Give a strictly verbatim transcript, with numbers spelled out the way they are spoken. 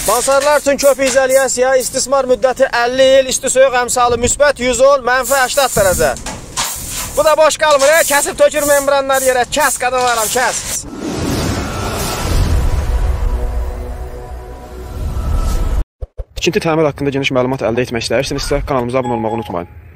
Mansarlar üçün köpük izolyasiya, istismar müddəti əlli il, isti soyuq əmsalı müsbət yüz on, mənfi səksən dərəcə. Bu da boş qalmır, kəsib tökür membranlar yerə, kəs qadan varam, kəs. İkinci təmir haqqında geniş məlumat əldə etmək istəyirsinizsə, kanalımıza abunə olmağı unutmayın.